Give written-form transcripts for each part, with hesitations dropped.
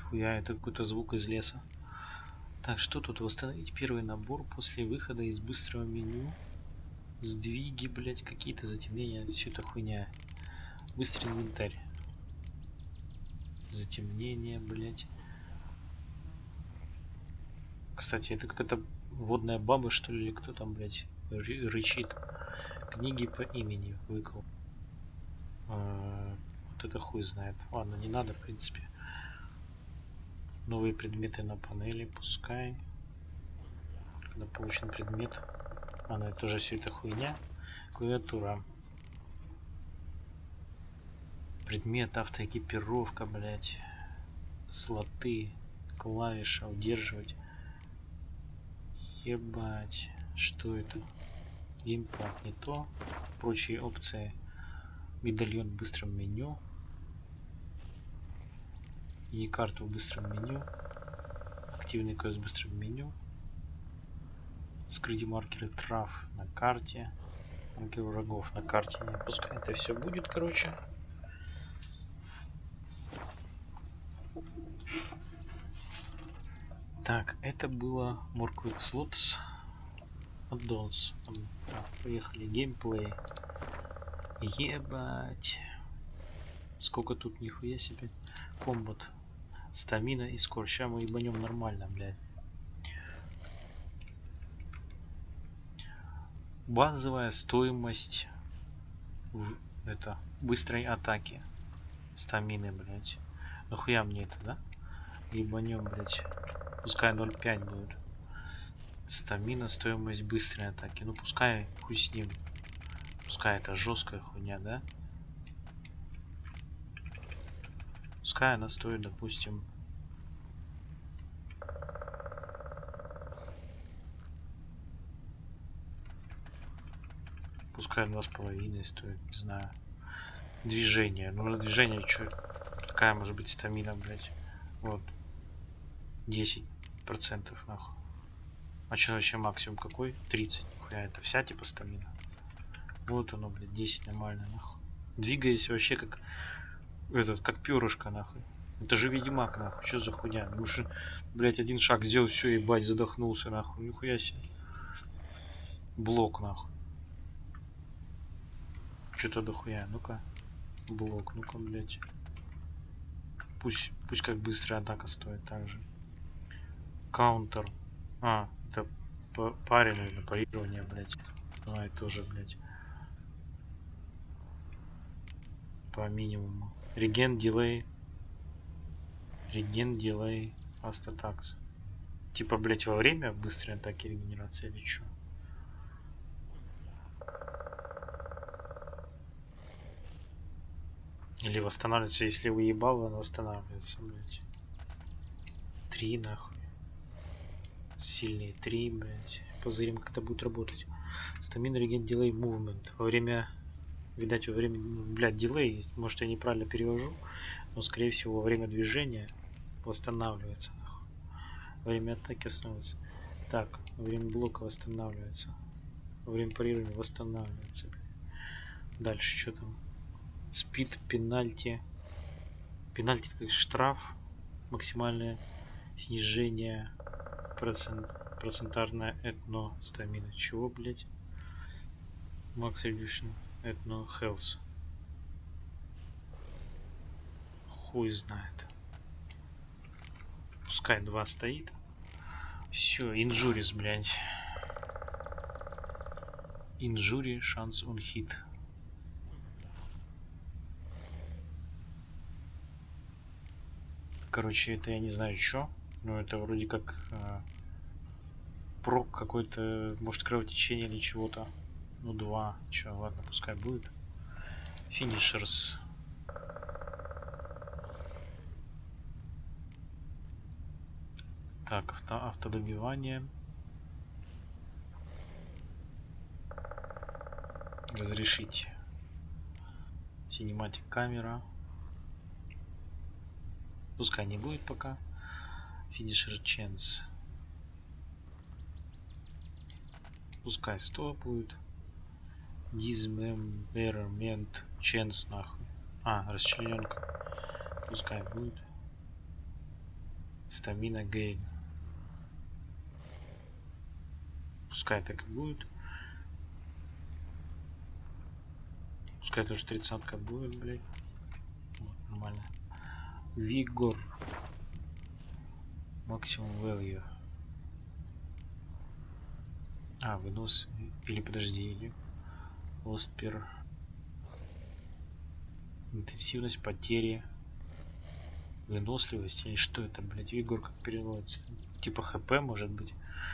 Нихуя, это какой-то звук из леса. Так, что тут? Восстановить первый набор после выхода из быстрого меню. Сдвиги, блять, какие-то затемнения. Все это хуйня. Быстрый инвентарь. Затемнение, блять. Кстати, это какая-то водная баба, что ли, или кто там, блять, рычит. Книги по имени выкл. Вот это хуй знает. Ладно, не надо, в принципе. Новые предметы на панели, пускай. Когда получен предмет. Она тоже все это хуйня. Клавиатура. Предмет, автоэкипировка, блять. Слоты, клавиша, удерживать. Ебать. Что это? Геймпад не то. Прочие опции. Медальон в быстром меню. И карту в быстром меню. Активный квест в быстром меню. Скрыть маркеры трав на карте. Маркеры врагов на карте. Пускай это все будет, короче. Так, это было Morkwick Slots. Addons. Поехали. Геймплей. Ебать. Сколько тут, нихуя себе. Комбат. Стамина и скор. Сейчас мы ебанем нормально, блядь. Базовая стоимость это быстрой атаки. Стамины, блядь. Нахуя мне это, да? Ебанем, блядь. Пускай 0,5 будет. Стамина, стоимость быстрой атаки. Ну пускай хуй с ним. Пускай это жесткая хуйня, да? Пускай она стоит, допустим, пускай 2,5 стоит, не знаю. Движение. Ну на движение что? Какая может быть стамина, блядь? Вот. 10% нахуй. А что вообще максимум какой? 30. Нихуя, это вся типа стамина. Вот оно, блядь, 10 нормально, нахуй. Двигаясь вообще как этот, как перышко, нахуй. Это же Ведьмак, нахуй. Что за хуйня? Ну что, блядь, один шаг сделал, все, ебать, задохнулся, нахуй. Нихуя себе. Блок, нахуй. Что-то дохуя. Ну-ка. Блок, ну-ка, блядь. Пусть как быстрая атака стоит также. Каунтер. А, это парень на парирование, блядь. А, это тоже, блядь. По минимуму. Реген, дилей. Реген, дилей. Fast attacks. Типа, блядь, во время быстрой атаки регенерации или что? Или восстанавливается, если уебал, он восстанавливается, блядь. 3 нахуй. Сильнее 3, блядь. Позырим, как это будет работать. Стамина, реген, дилей, мувмент. Во время... Видать, во время... Блядь, дилей есть. Может, я неправильно перевожу. Но, скорее всего, во время движения восстанавливается, нахуй. Во время атаки восстанавливается. Так, во время блока восстанавливается. Во время парирования восстанавливается. Дальше что там? Спид, пенальти. Пенальти как штраф. Максимальное снижение процентарное этно стамина. Чего, блять? Max Reduction этно health. Хуй знает. Пускай 2 стоит. Все, инжурис, блять. Инжури, шанс он хит. Короче, это я не знаю что. Но это вроде как прок какой-то, может, кровотечение или чего-то. Ну 2. Че, ладно, пускай будет. Финишерс. Так, автодобивание. Разрешить. Синематик камера. Пускай не будет пока. Финишер ченс. Пускай 100 будет. Дизмембермент ченс нахуй. А, расчлененка. Пускай будет. Стамина гейн. Пускай так и будет. Пускай тоже 30-ка будет, блядь. Вот, нормально. Вигор. Максимум value. А, вынос. Или подожди, или Оспер. Интенсивность потери. Выносливость. Или что это, блядь? Вигор как переводится? Типа ХП, может быть.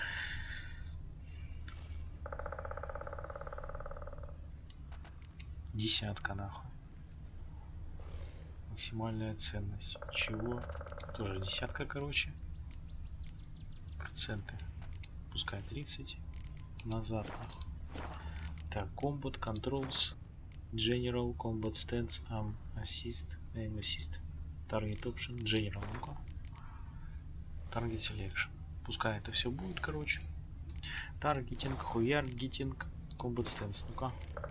Десятка, нахуй. Максимальная ценность. Чего? Тоже десятка, короче. Проценты. Пускай 30. Назад, нахуй. Так, Combat Controls. General Combat Stance. Assist. Aim Assist. Target Option. General. Ну-ка. Target Selection. Пускай это все будет, короче. Таргетинг, хуяргетинг, Combat Stance. Ну-ка.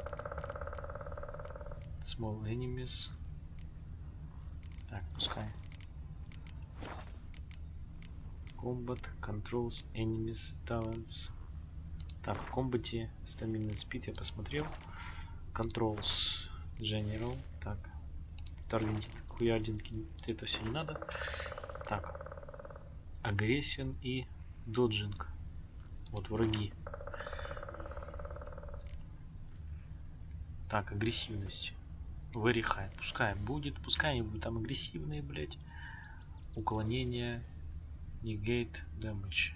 Small Enemies. Так, пускай. Combat, Controls, Enemies, Talents. Так, в комбате Stamina Speed я посмотрел. Controls, General. Так. Таргетинг, хуяргетинг, это все не надо. Так. Агрессион и доджинг. Вот враги. Так, агрессивность. Very high. Пускай будет. Пускай они будут там агрессивные, блять. Уклонение. Negate damage.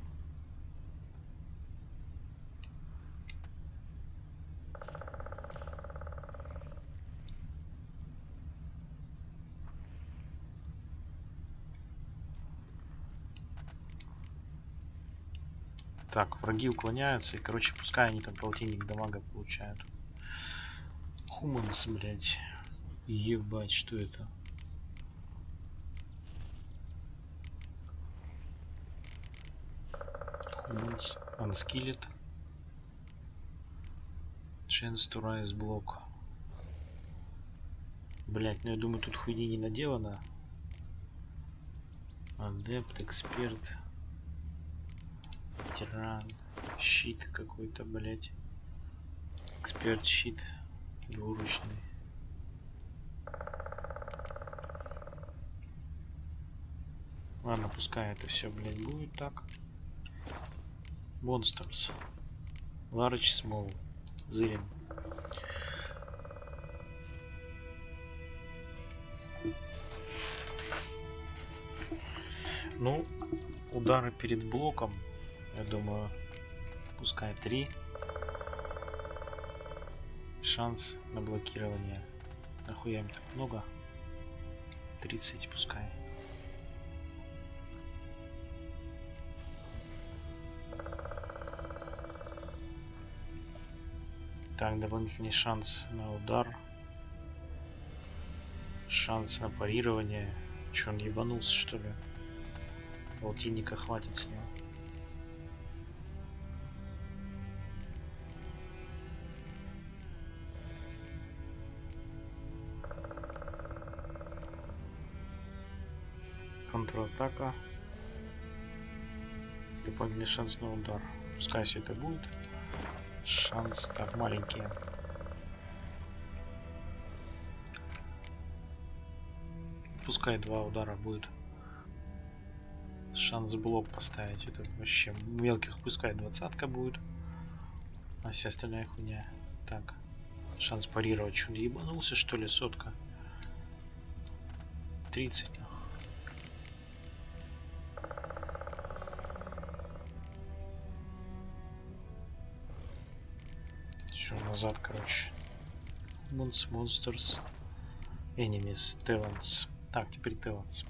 Так, враги уклоняются. И, короче, пускай они там полтинник дамага получают. Humans, блять. Ебать, что это? Humans. Unskilled. Chance to rise block. Блять, ну я думаю, тут хуйни не наделано. Адепт, эксперт. Тиран. Щит какой-то, блять. Эксперт, щит. Двуручный. Ладно, пускай это все, блять, будет так. Monsters. Large, small. Зырим. Ну, удары перед блоком, я думаю, пускай 3. Шанс на блокирование. Нахуя им так много? 30 пускай. Так, дополнительный шанс на удар. Шанс на парирование. Че, он ебанулся, что ли? Полтинника хватит с него. Контратака. Дополнительный шанс на удар. Пускай все это будет. Шанс так маленький. Пускай 2 удара будет. Шанс блок поставить. Это вообще мелких пускай 20-ка будет. А вся остальная хуйня. Так. Шанс парировать. Что, ебанулся что ли? 100. 30. Все, назад, короче. Monsters. Enemies. Talents. Так, теперь Talents.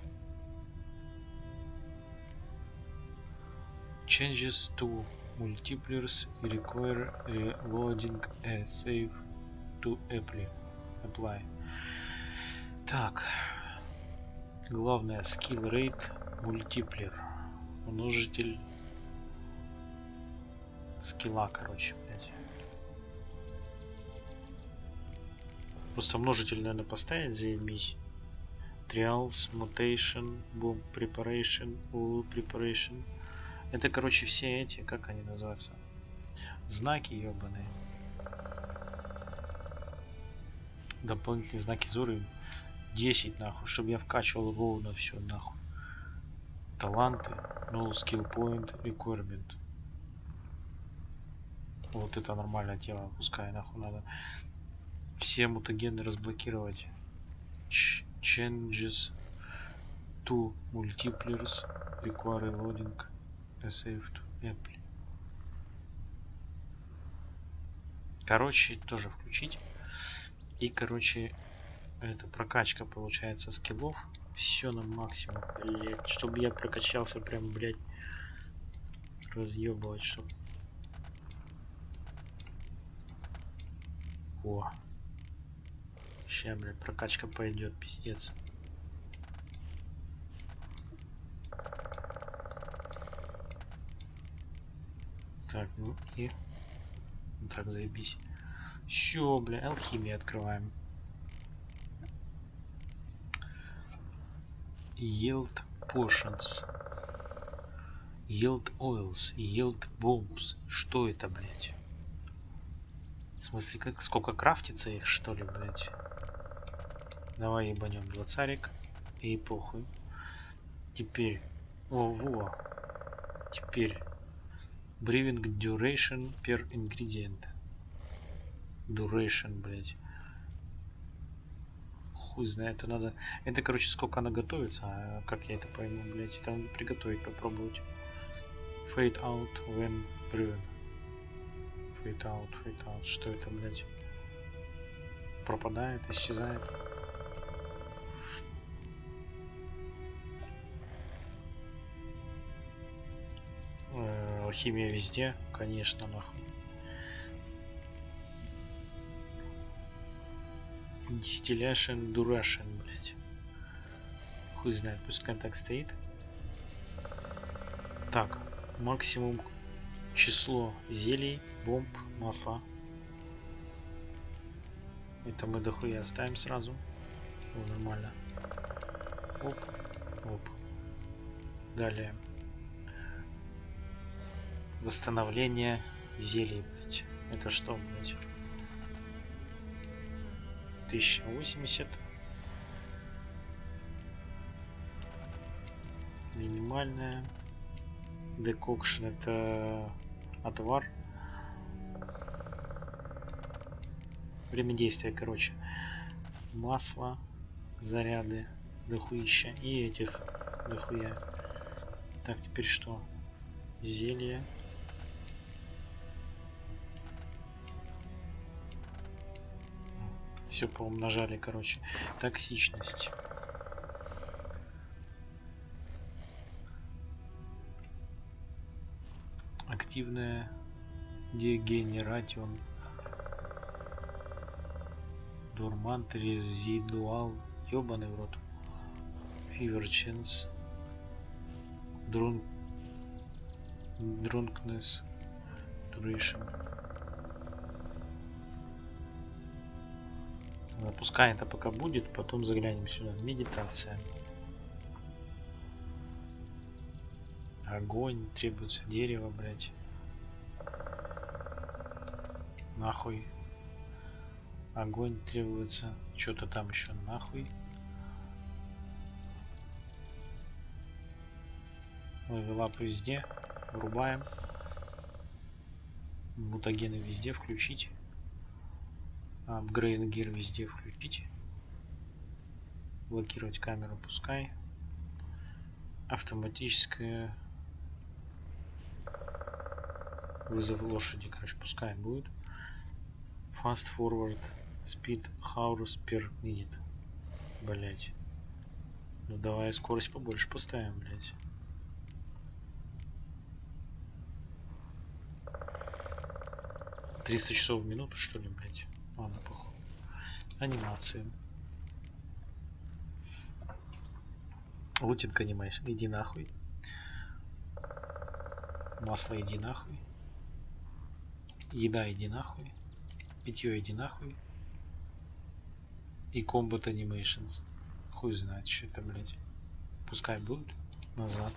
Changes to multipliers require reloading a save to apply. Так. Главное skill rate multiplier. Множитель скилла, короче, блядь. Просто множитель, наверное, поставить, заебись. Trials, Mutation, Bomb Preparation, Wool Preparation. Это, короче, все эти, как они называются? Знаки ебаные. Дополнительные знаки за уровень. 10 нахуй, чтобы я вкачивал ровно все нахуй. Таланты, no skill point, requirement. Вот это нормальное тело, пускай нахуй надо. Все мутагены разблокировать. Changes to multipliers require loading a save to Apple. Короче, тоже включить. И, короче, это прокачка получается скиллов. Все на максимум, блять. Чтобы я прокачался прям, блять, разъебывать, чтобы. О. Сейчас, блядь, прокачка пойдет, пиздец. Так, ну и... Так, заебись. Все, бля, алхимия открываем. Yield Potions. Yield Oils. Yield Bombs. Что это, блядь? В смысле, как, сколько крафтится их, что ли, блядь? Давай ебанем 20-рик. И похуй. Теперь... О, во. Теперь... Brewing Duration per Ingredient. Duration, блядь. Хуй знает, это надо... Это, короче, сколько она готовится, а как я это пойму, блядь. Это надо приготовить, попробовать. Fade out when brewing. Fade out. Что это, блядь? Пропадает, исчезает. Алхимия везде, конечно, нахуй. Distillation Duration, блядь. Хуй знает, пускай так стоит. Так, максимум число зелий, бомб, масла. Это мы дохуя оставим сразу. О, нормально. Оп, оп. Далее. Восстановление зелий, блядь. Это что, блядь? 1080. Минимальная. Декокшн это отвар. Время действия, короче. Масло, заряды, дохуища. И этих дохуя. Так, теперь что? Зелье. Все поумножали, короче. Токсичность. Активная дегенератион. Дурмант резидуал. Ёбаный в рот. Fever chance. Drunkenness duration. Пускай это пока будет, потом заглянем сюда. Медитация. Огонь, требуется дерево, блять. Нахуй. Огонь требуется. Что-то там еще нахуй. Левелап везде. Врубаем. Мутагены везде включить. Апгрейд гир везде включить. Блокировать камеру пускай. Автоматическое вызов лошади, короче, пускай будет. Fast forward speed hours per minute. Блять. Ну давай скорость побольше поставим, блять. — 300 часов в минуту, что ли, блять. Ладно, похуй. Анимации. Лутинг анимейшн. Иди нахуй. Масло, иди нахуй. Еда, иди нахуй. Питье, иди нахуй. И Combat Animations. Хуй знает, что это, блядь. Пускай будет. Назад.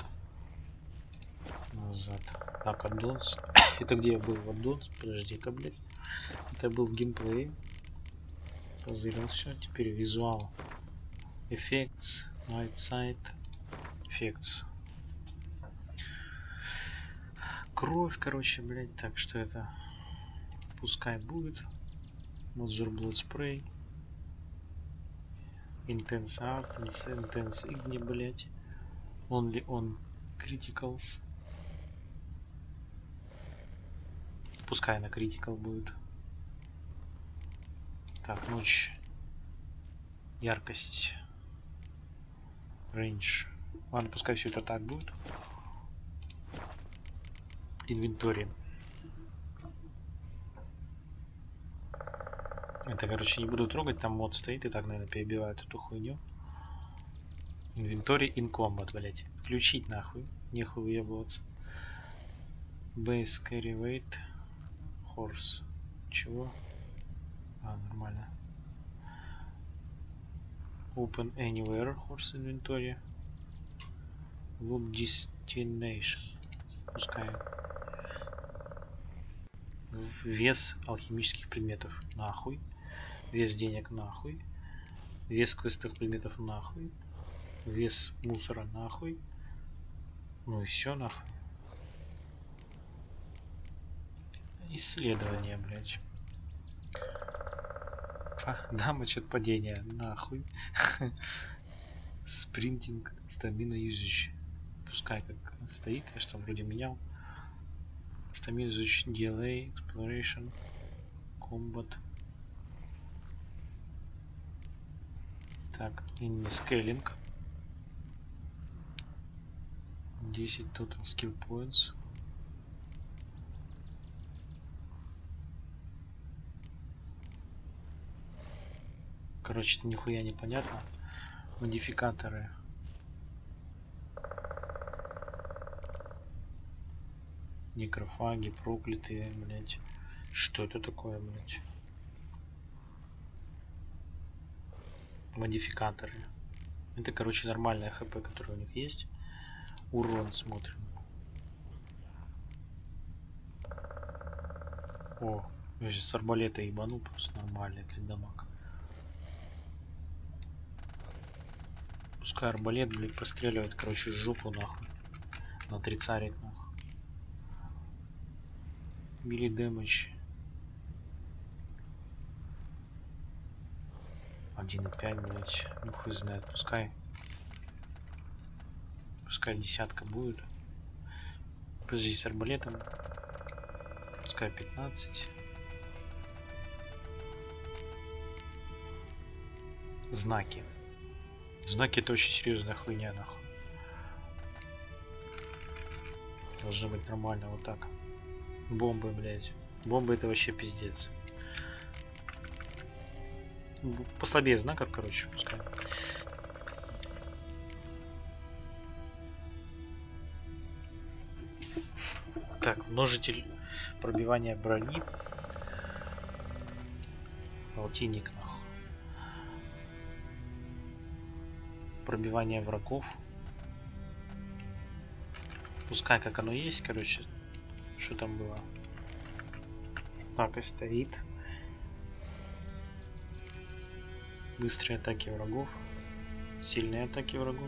Назад. Так, аддонс. Это где я был в аддонс? Подожди-ка, блядь. Это я был в геймплее. Позырил все. Теперь визуал. Effects. Night sight. Effects. Кровь, короче, блядь. Так, что это? Пускай будет. Monster Blood Spray. Intense Art. Intense Igni, блядь. Only on Criticals. Пускай на Critical будет. Так, ночь. Яркость. Range. Ладно, пускай все это так будет. Инвентарь. Это, короче, не буду трогать, там мод стоит и так, наверное, перебивают эту хуйню. Инвентарь in combat, блять. Включить нахуй. Нехуй выебываться. Base carry weight. Horse. Чего? А, нормально. Open anywhere. Horse inventory. Loop destination. Пускай. Вес алхимических предметов. Нахуй. Вес денег. Нахуй. Вес квестовых предметов. Нахуй. Вес мусора. Нахуй. Ну и все нахуй. Исследование, блядь. Дамage от падения. Нахуй. Спринтинг. Стамина юзич. Пускай как стоит. Я что вроде менял. Стамина юзич. Delay. Exploration. Combat. Так. Enemy scaling. 10 total skill points. Короче, это нихуя не понятно. Модификаторы. Некрофаги, проклятые, блять. Что это такое, блять? Модификаторы. Это, короче, нормальная хп, которая у них есть. Урон смотрим. О, я сейчас с арбалета ебану, просто нормальный, блядь, дамаг. Пускай арбалет, блядь, простреливает, короче, жопу нахуй. На трицарик нахуй. Били дэмэдж. 1,5, блядь. Ну хуй знает, пускай. Пускай десятка будет. Подожди, с арбалетом. Пускай 15. Знаки. Знаки это очень серьезная хуйня, нахуй. Должно быть нормально вот так. Бомбы, блядь. Бомбы это вообще пиздец. Послабее знаков, короче, пускай. Так, множитель пробивания брони. Полтинник, нахуй. Пробивание врагов. Пускай как оно есть, короче. Что там было? Так и стоит. Быстрые атаки врагов. Сильные атаки врагов.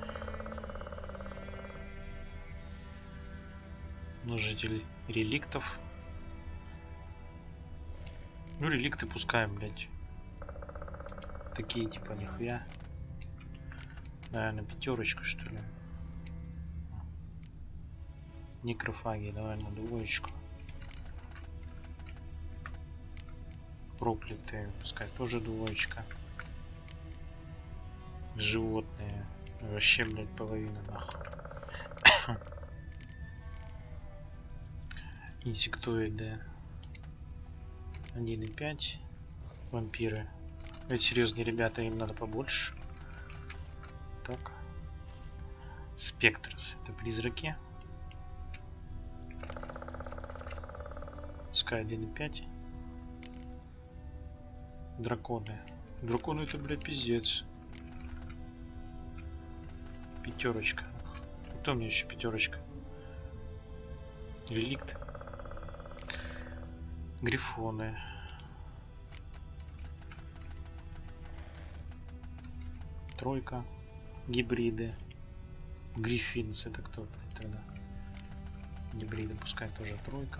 Множитель реликтов. Ну, реликты пускаем, блядь. Такие типа нихуя. Наверное, пятерочку, что ли. Некрофаги, давай на двоечку. Проклятые, пускай тоже двоечка. Животные. Вообще, блядь, половина нахуй. Инсектоиды. 1,5. Вампиры. Это серьезные ребята, им надо побольше. Так. Спектрос. Это призраки. Пускай 1,5. Драконы. Драконы это, блядь, пиздец. Пятерочка. Кто мне еще пятерочка? Реликт. Грифоны. Тройка. Гибриды. Гриффинс. Это кто, блядь, тогда? Гибриды, пускай тоже тройка.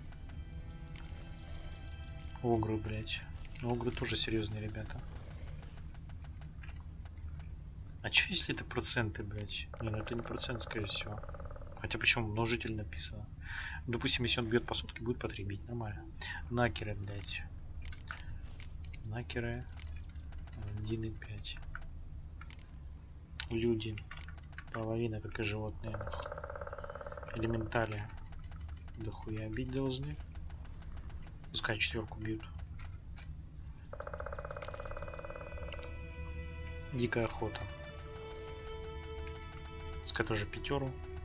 Огры, блядь. Но огры тоже серьезные ребята. А чё если это проценты, блядь? Не, ну это не процент, скорее всего. Хотя почему множитель написано? Допустим, если он бьет по сотке, будет потребить. Нормально. Накеры, блядь. Накеры 1,5. Люди. Половина, как и животные. Элементали. Дохуя бить должны. Пускай четверку бьют. Дикая охота. Пускай тоже пятеру.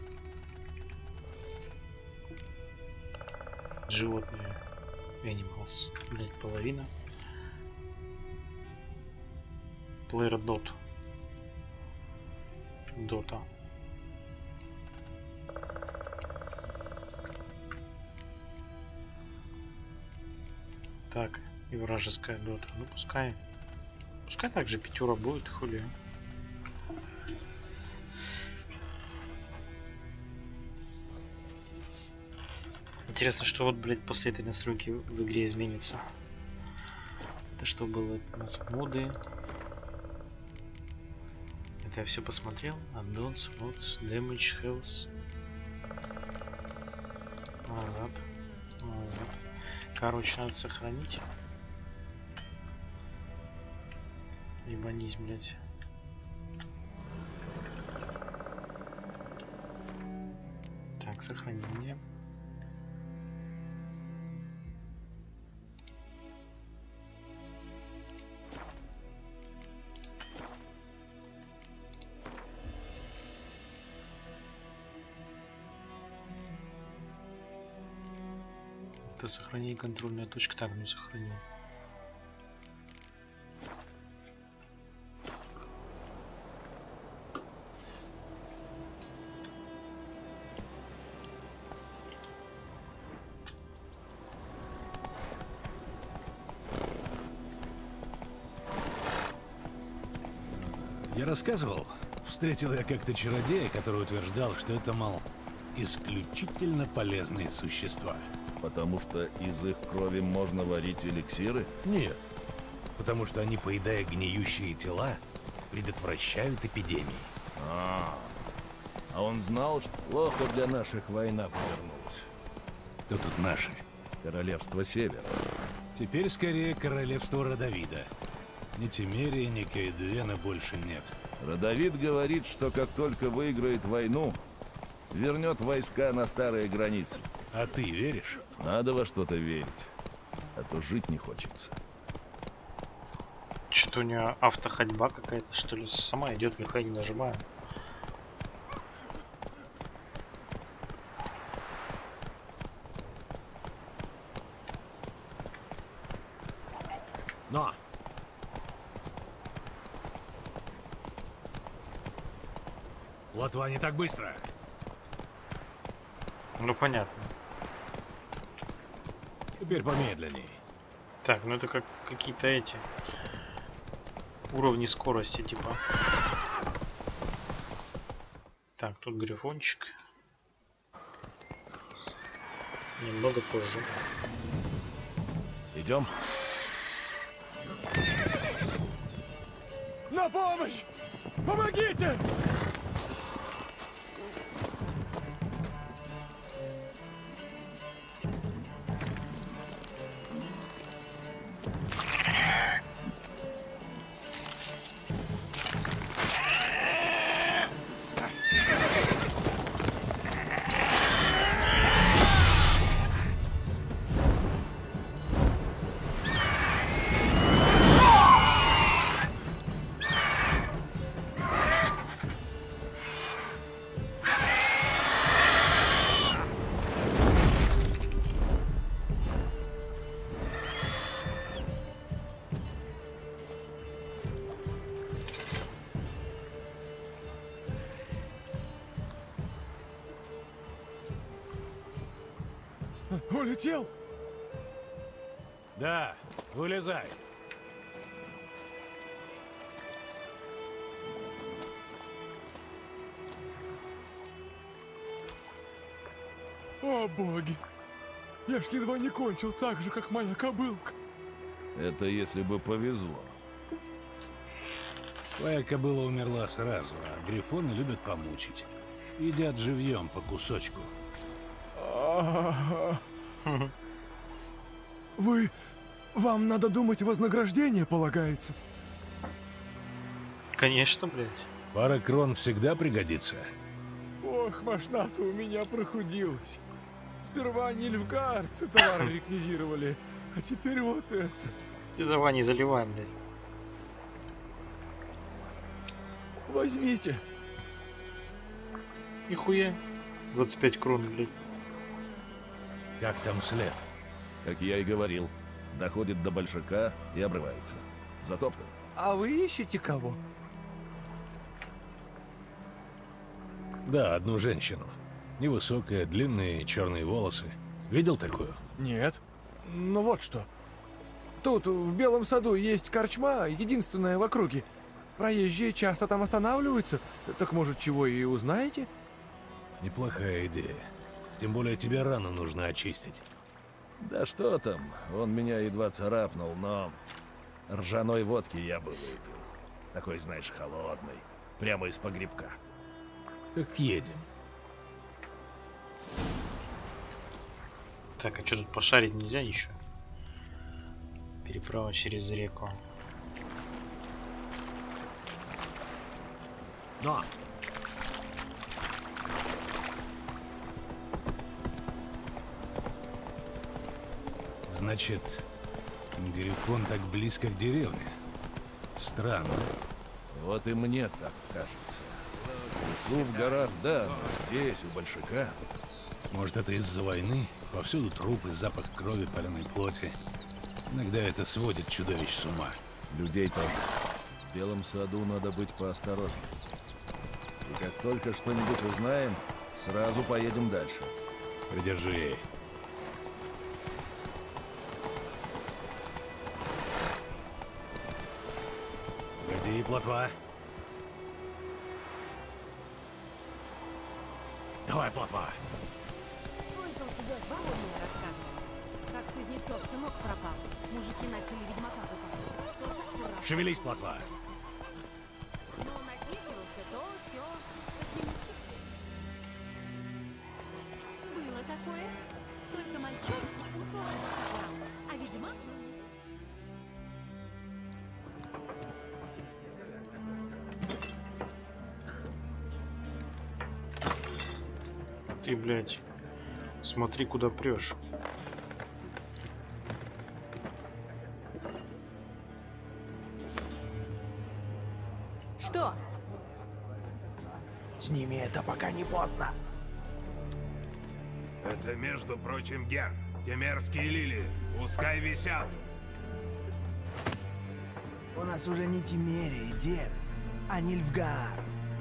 Животные. Animals. Блять, половина. Player Dot. Дота. Так, и вражеская дота. Ну пускай. Пускай также пятера будет, хули. Интересно, что вот, блядь, после этой настройки в игре изменится. Это что было у нас? Моды. Это я все посмотрел. Addons, mods, damage, health. Назад. Назад. Короче, надо сохранить. Ебанись, блядь. Так, сохранение. Это сохранение, контрольная точка. Так, ну сохранил. Я рассказывал, встретил я как-то чародея, который утверждал, что это, мол, исключительно полезные существа. Потому что из их крови можно варить эликсиры? Нет, потому что они, поедая гниющие тела, предотвращают эпидемии. А он знал, что плохо для наших война повернулась. Кто тут наши? Королевство Севера. Теперь скорее королевство Родовида. Ни Тимерии, ни Кейдвена больше нет. Родовид говорит, что как только выиграет войну, вернет войска на старые границы. А ты веришь? Надо во что-то верить, а то жить не хочется. Что-то у нее автоходьба какая-то, что ли, сама идет, нихуя не нажимаю. Но! Латва не так быстро. Ну понятно. Теперь помедленней. Так, ну это как какие-то эти уровни скорости, типа. Так, тут грифончик. Немного позже. Идем? На помощь! Помогите! Улетел? Да, вылезай. О, боги! Я ж едва не кончил так же, как моя кобылка. Это если бы повезло. Твоя кобыла умерла сразу, а грифоны любят помучить. Едят живьем по кусочку. Вам надо думать, вознаграждение полагается. Конечно, блядь. Пара крон всегда пригодится. Ох, мошна-то у меня прохудилась. Сперва нильфгаарцы товары реквизировали, а теперь вот это. Ты давай не заливай, блядь. Возьмите. Нихуя. 25 крон, блядь. Как там след? Как я и говорил, доходит до большака и обрывается. Затоптан. А вы ищете кого? Да, одну женщину. Невысокая, длинные черные волосы. Видел такую? Нет. Ну вот что. Тут, в Белом саду, есть корчма, единственная в округе. Проезжие часто там останавливаются. Так может, чего и узнаете? Неплохая идея. Тем более тебе рану нужно очистить. Да что там, он меня едва царапнул, но ржаной водки я бы выпил. Такой, знаешь, холодный. Прямо из погребка. Так едем. Так, а что тут пошарить нельзя еще? Переправа через реку. Но! Значит, Грифон так близко к деревне. Странно. Вот и мне так кажется. В лесу, в горах, да, но здесь, у большака. Может, это из-за войны? Повсюду трупы, запах крови, паленой плоти. Иногда это сводит чудовищ с ума. Людей тоже. В Белом саду надо быть поосторожнее. И как только что-нибудь узнаем, сразу поедем дальше. Придержи. Погоди, плотва. Давай, плотва. Сколько у тебя заводная рассказывала? Как Кузнецов сынок пропал. Мужики начали ведьмака пытать. Кто такой раз- Шевелись, плотва. Но он отнекивался, то все таким чуть-чуть. Было такое. Только мальчонок плохого собрал. А ведьмак был не Ты, блядь, смотри, куда прешь. Что? Сними это, пока не поздно. Это, между прочим, герб. Те мерзкие лилии. Пускай висят. У нас уже не Тимерия, дед, а Нильфгаард.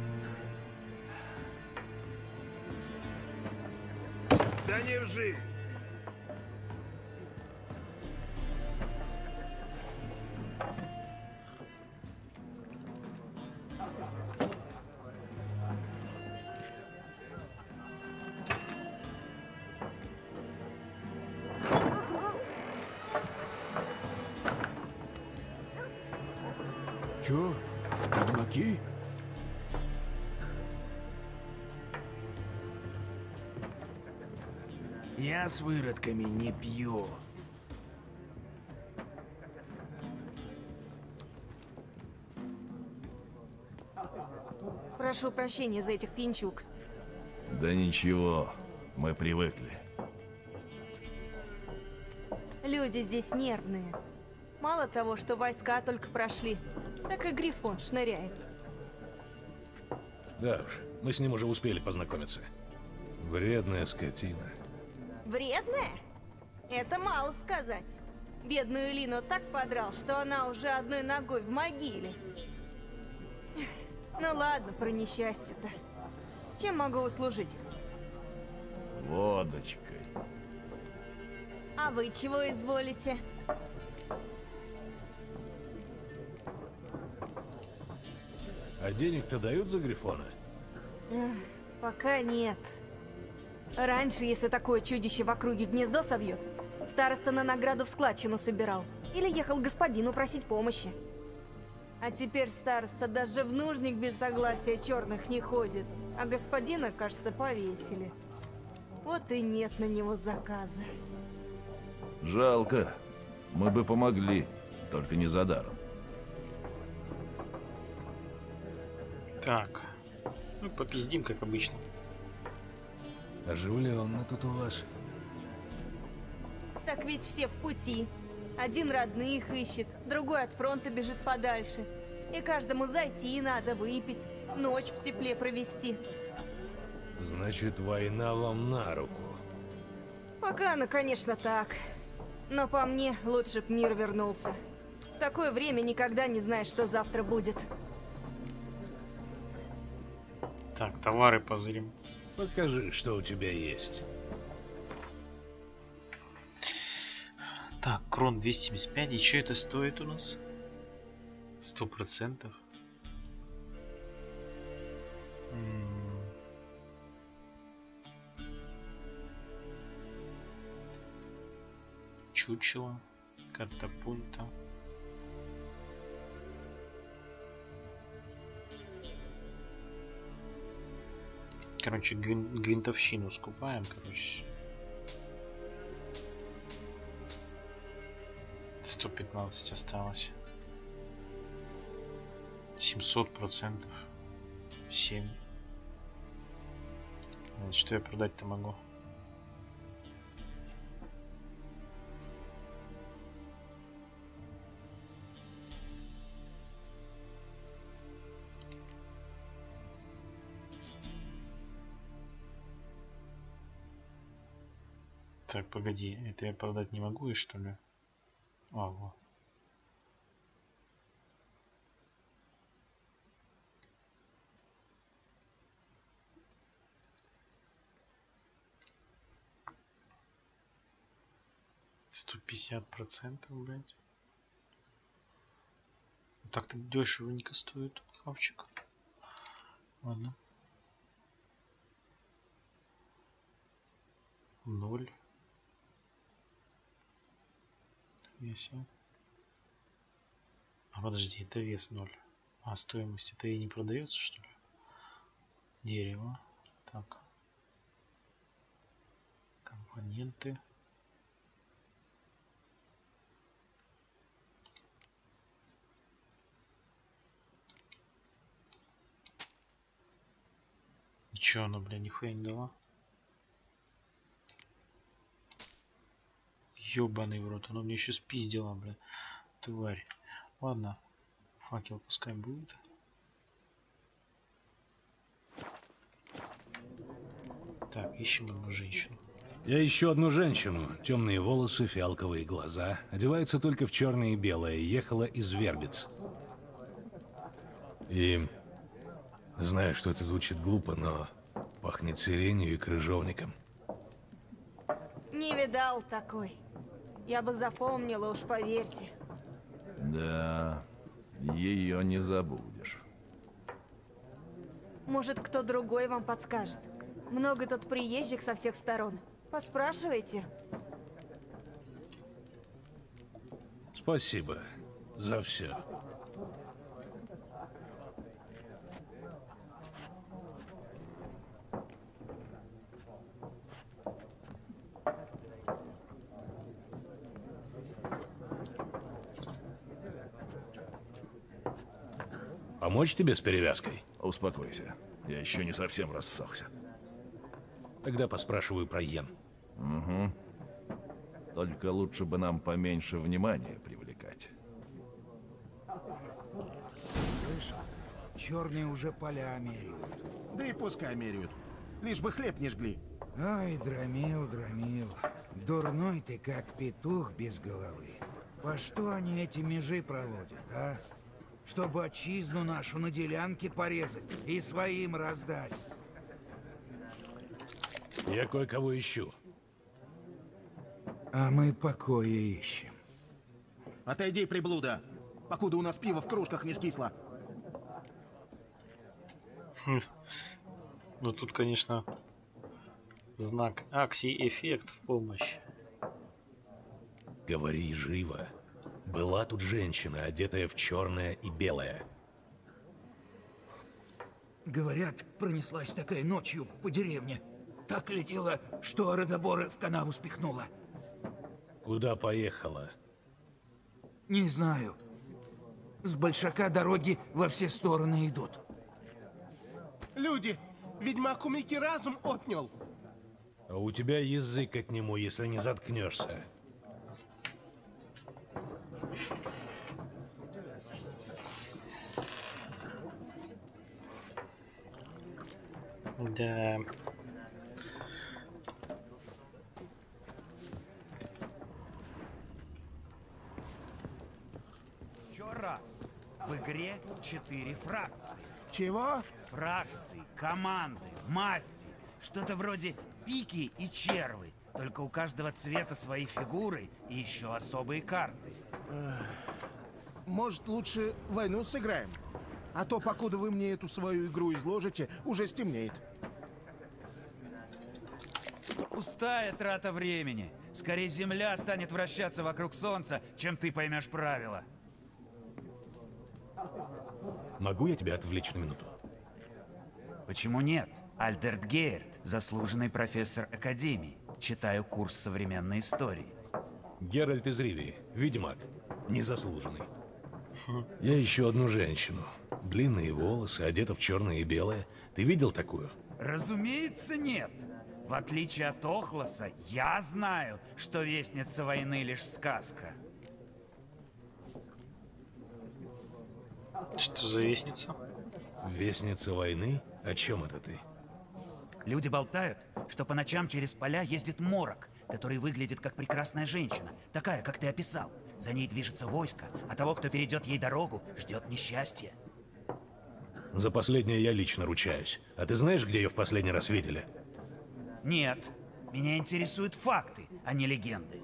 Да не в жизнь. Чё? Ведьмаки? Я с выродками не пью. Прошу прощения за этих пьянчуг. Да ничего, мы привыкли. Люди здесь нервные. Мало того, что войска только прошли, так и Грифон шныряет. Да уж, мы с ним уже успели познакомиться. Вредная скотина. Вредная? Это мало сказать. Бедную Лину так подрал, что она уже одной ногой в могиле. Ну ладно, про несчастье-то. Чем могу услужить? Водочкой. А вы чего изволите? А денег-то дают за грифона? Пока нет. Раньше, если такое чудище в округе гнездо совьет, староста на награду в складчину собирал. Или ехал к господину просить помощи. А теперь староста даже в нужник без согласия черных не ходит. А господина, кажется, повесили. Вот и нет на него заказа. Жалко. Мы бы помогли, только не за даром. Так. Ну, попиздим, как обычно. Оживленно тут у вас. Так ведь все в пути. Один родных ищет, другой от фронта бежит подальше. И каждому зайти надо, выпить, ночь в тепле провести. Значит, война вам на руку. Пока она, конечно, так. Но по мне, лучше б мир вернулся. В такое время никогда не знаешь, что завтра будет. Так, товары позырим. Покажи, что у тебя есть. Так, крон 275. И что это стоит у нас? 100%. Чучело. Катапульта. Короче, гвинтовщину скупаем, короче. 115 осталось. 700%. 7. Что я продать-то могу? Так, погоди, это я продать не могу, и что ли? А, вот. %150%, блять. Так-то дешевенько стоит хавчик. Ладно. 0. Весе. А подожди, это вес 0. А стоимость это и не продается, что ли? Дерево. Так. Компоненты. Ничего, она, бля, нихуя не дала. Ёбаный в рот, она мне еще спиздила, бля. Тварь. Ладно. Факел пускай будет. Так, ищем одну женщину. Я ищу одну женщину. Темные волосы, фиалковые глаза. Одевается только в черное и белое. Ехала из Вербиц. И знаю, что это звучит глупо, но пахнет сиренью и крыжовником. Не видал такой. Я бы запомнила, уж поверьте. Да, ее не забудешь. Может, кто другой вам подскажет. Много тут приезжих со всех сторон. Поспрашивайте. Спасибо за все. Помочь тебе с перевязкой? Успокойся. Я еще не совсем рассохся. Тогда поспрашиваю про Йен. Угу. Только лучше бы нам поменьше внимания привлекать. Слышал? Черные уже поля меряют. Да и пускай меряют. Лишь бы хлеб не жгли. Ай, Драмил, Драмил. Дурной ты, как петух без головы. По что они эти межи проводят, а? Чтобы отчизну нашу на делянке порезать и своим раздать. Я кое-кого ищу. А мы покоя ищем. Отойди, приблуда, покуда у нас пиво в кружках не скисло. Ну тут, конечно, знак Акси-эффект в помощь. Говори живо. Была тут женщина, одетая в черное и белое. Говорят, пронеслась такая ночью по деревне. Так летела, что Родоборы в канаву спихнула. Куда поехала? Не знаю. С Большака дороги во все стороны идут. Люди, ведьмак у Мики разум отнял. А у тебя язык от нему, если не заткнешься. Да. Еще раз. В игре 4 фракции. Чего? Фракции, команды, масти. Что-то вроде пики и червы. Только у каждого цвета свои фигуры и еще особые карты. Может, лучше войну сыграем? А то, покуда вы мне эту свою игру изложите, уже стемнеет. Пустая трата времени. Скорее Земля станет вращаться вокруг Солнца, чем ты поймешь правила. Могу я тебя отвлечь на минуту? Почему нет? Альдерт Гейерт, заслуженный профессор Академии. Читаю курс современной истории. Геральт из Ривии, ведьмак, незаслуженный. Я ищу одну женщину. Длинные волосы, одета в черное и белое. Ты видел такую? Разумеется, нет. В отличие от Охлоса, я знаю, что Вестница войны лишь сказка. Что за вестница? Вестница войны? О чем это ты? Люди болтают, что по ночам через поля ездит морок, который выглядит как прекрасная женщина, такая, как ты описал. За ней движется войско, а того, кто перейдет ей дорогу, ждет несчастье. За последнее я лично ручаюсь. А ты знаешь, где ее в последний раз видели? Нет, меня интересуют факты, а не легенды.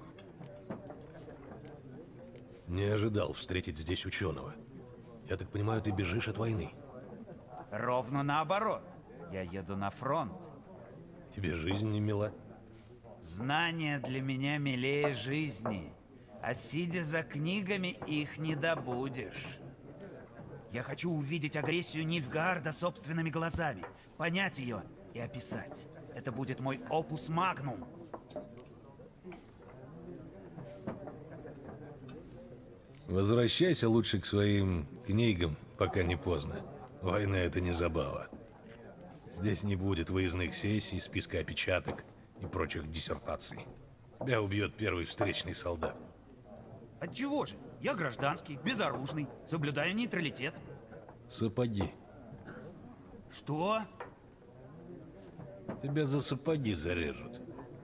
Не ожидал встретить здесь ученого. Я так понимаю, ты бежишь от войны? Ровно наоборот. Я еду на фронт. Тебе жизнь не мила? Знания для меня милее жизни. А сидя за книгами, их не добудешь. Я хочу увидеть агрессию Нильфгаарда собственными глазами, понять ее и описать. Это будет мой опус магнум. Возвращайся лучше к своим книгам, пока не поздно. Война — это не забава. Здесь не будет выездных сессий, списка опечаток и прочих диссертаций. Тебя убьет первый встречный солдат. Отчего же? Я гражданский, безоружный, соблюдаю нейтралитет. Сапоги. Что? Тебя за сапоги зарежут.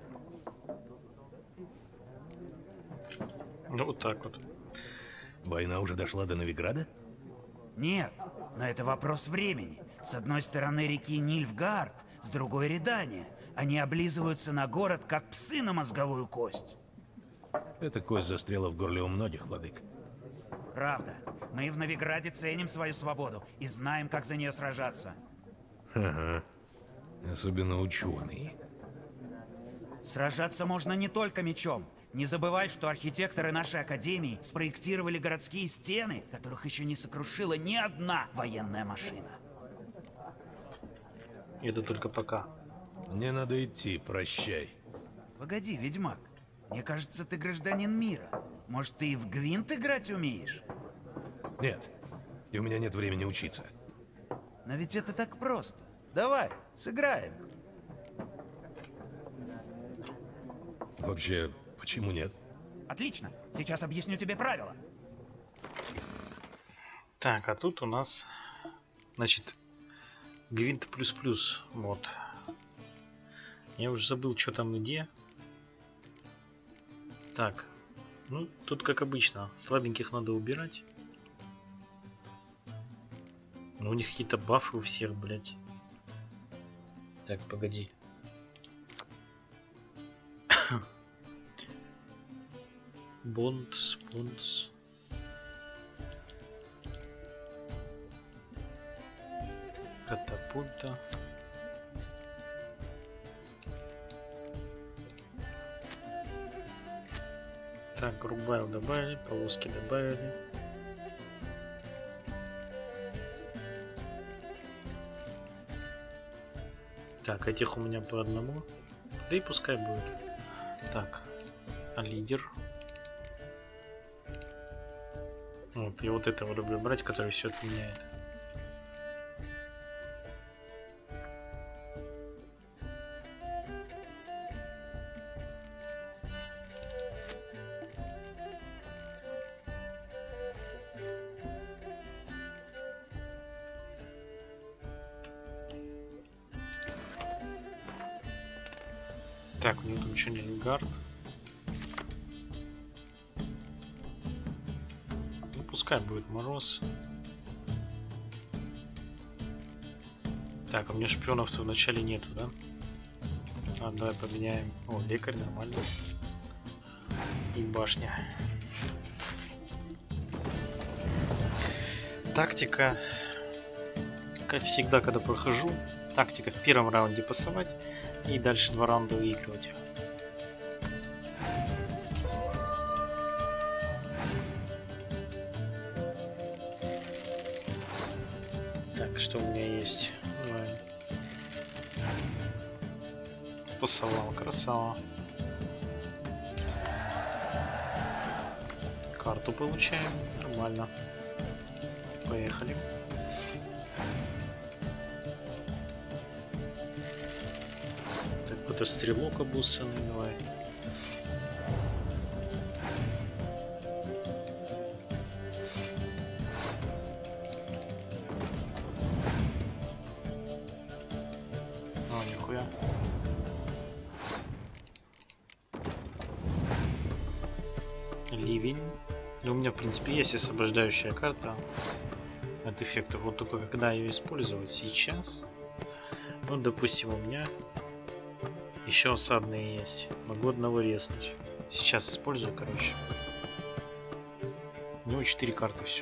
Ну вот так вот. Война уже дошла до Новиграда? Нет, но это вопрос времени. С одной стороны реки Нильфгаард, с другой Редания. Они облизываются на город, как псы на мозговую кость. Эта кость застряла в горле у многих, владык. Правда. Мы в Новиграде ценим свою свободу и знаем, как за нее сражаться. Ага. Особенно ученые. Сражаться можно не только мечом. Не забывай, что архитекторы нашей академии спроектировали городские стены, которых еще не сокрушила ни одна военная машина. Это только пока. Мне надо идти, прощай. Погоди, ведьмак. Мне кажется, ты гражданин мира. Может, ты и в Гвинт играть умеешь? Нет, и у меня нет времени учиться. Но ведь это так просто. Давай, сыграем. Вообще, почему нет? Отлично. Сейчас объясню тебе правила. Так, а тут у нас, значит, Гвинт плюс мод. Я уже забыл, что там и где. Так, ну, тут как обычно, слабеньких надо убирать. Но у них какие-то бафы у всех, блять. Так, погоди. Бонс. Катапульта. Так, рубайл добавили, полоски добавили. Так, этих у меня по одному. Да и пускай будет. Так, а лидер. Вот, и вот этого люблю брать, который все отменяет. Так, у него там еще Нильфгард. Ну, пускай будет мороз. Так, у меня шпионов-то вначале нету, да? А, давай поменяем. О, лекарь, нормально. И башня. Тактика. Как всегда, когда прохожу, тактика в первом раунде пасовать. И дальше 2 раунда выигрывать. Так, что у меня есть? Давай. Пасовал, красава. Карту получаем, нормально. Поехали. Это стрелок обуссанный, давай. О, нихуя. Ливень. Ну, у меня, в принципе, есть освобождающая карта от эффектов. Вот только когда ее использовать сейчас. Ну, допустим, у меня еще осадные есть. Могу одного резнуть. Сейчас использую, короче. У него 4 карты, все.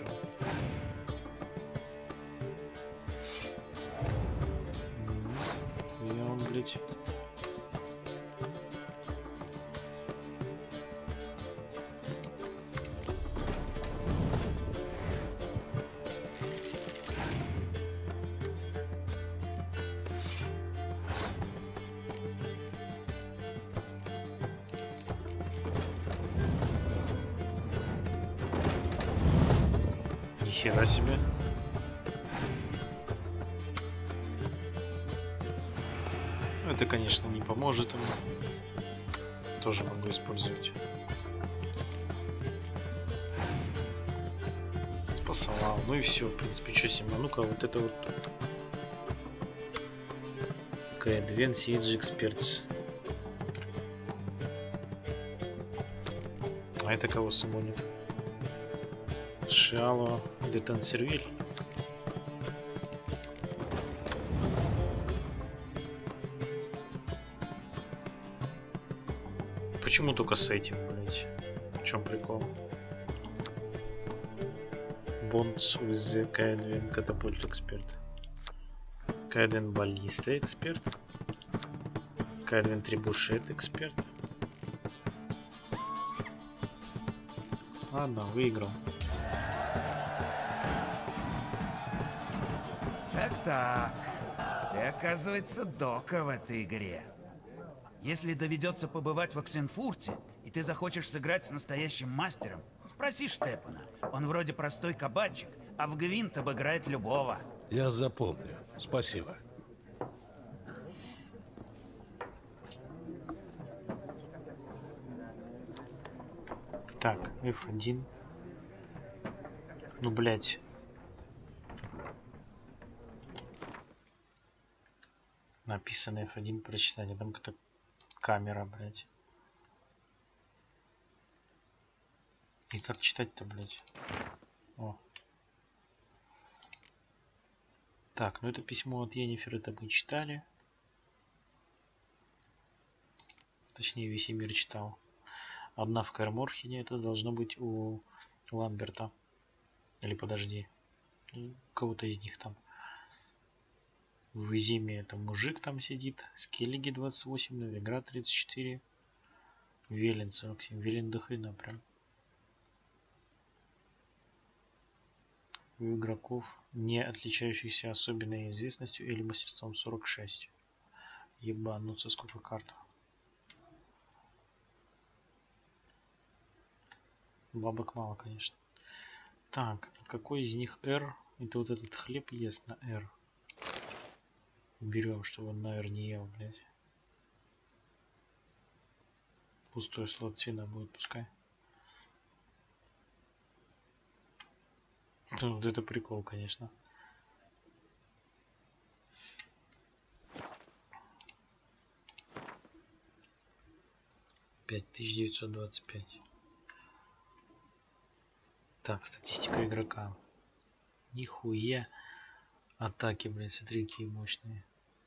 Я, блять. Хера себе. Это, конечно, не поможет ему. Тоже могу использовать. Спасовал. Ну и все, в принципе, что с ним. А ну-ка, вот это вот. Advance Age Experts. А это кого сумонит? Шало де Тансервиль. Почему только с этим, блять? В чем прикол? Bonds with Kaedwen Catapult Expert. Kaedwen Ballista Expert. Kaedwen Trebuchet Expert. Ладно, выиграл. Так. Ты, оказывается, дока в этой игре. Если доведется побывать в Оксенфурте, и ты захочешь сыграть с настоящим мастером, спроси Штепана. Он вроде простой кабачик, а в Гвинт обыграет любого. Я запомню. Спасибо. Так, F1. Ну, блять. Написано F1 прочитать, а там какая-то камера, блять. И как читать-то, блять? О. Так, ну это письмо от Йеннифер, это мы читали. Точнее, весь мир читал. Одна в Каэр-Морхене, это должно быть у Ламберта. Или подожди. У кого-то из них там. В Изиме это мужик там сидит. Скеллиги 28, Новиград 34. Велен 47. Велен до хрена прям. У игроков, не отличающихся особенной известностью или мастерством, 46. Ебануться, сколько карт. Бабок мало, конечно. Так, какой из них R? Это вот этот хлеб ест на R. Берем, чтобы он на R не ел, блядь. Пустой слот цена будет, пускай. Вот это прикол, конечно. $5925. Так, статистика игрока. Нихуя. Атаки, блядь, смотри, какие мощные.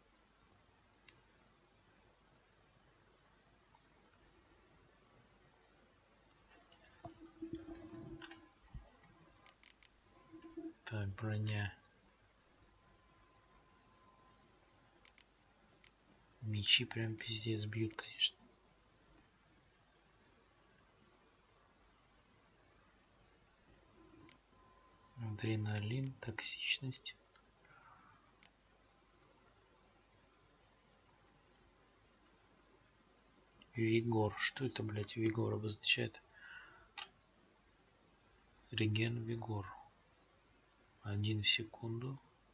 Так, броня. Мечи прям пиздец бьют, конечно. Адреналин, токсичность. Вигор. Что это, блядь, вигор обозначает? Реген вигор. 1 секунду.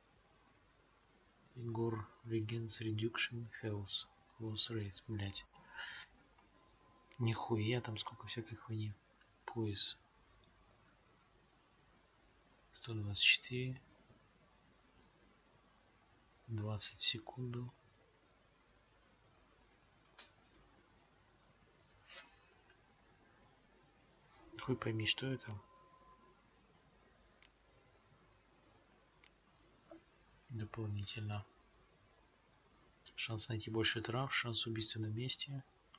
Вигор regens reduction health. Loss rates, блядь. Нихуя там сколько всякой хуйни. Пояс. 124. 20 секунду. Хуй пойми, что это. Дополнительно. Шанс найти больше трав, шанс убийства на месте.